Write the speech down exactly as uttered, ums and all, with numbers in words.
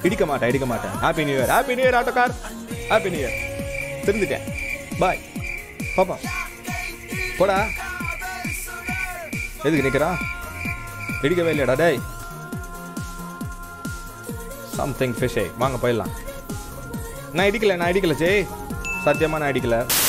இடிக்க மாட்டேன் இடிக்க மாட்டேன் happy new year happy new year ஆட்டோக்கார் ஹாப்பி நியூ இயர் தெரிஞ்சுட்டேன் பாய் பாப்பா போடா எதுக்கு நிற்கிறான் இடிக்கவே இல்லையாடா டேய் சம்திங் ஃபிஷே வாங்க போயிடலாம் நான் இடிக்கல நான் இடிக்கல சே சத்தியமாக நான் இடிக்கல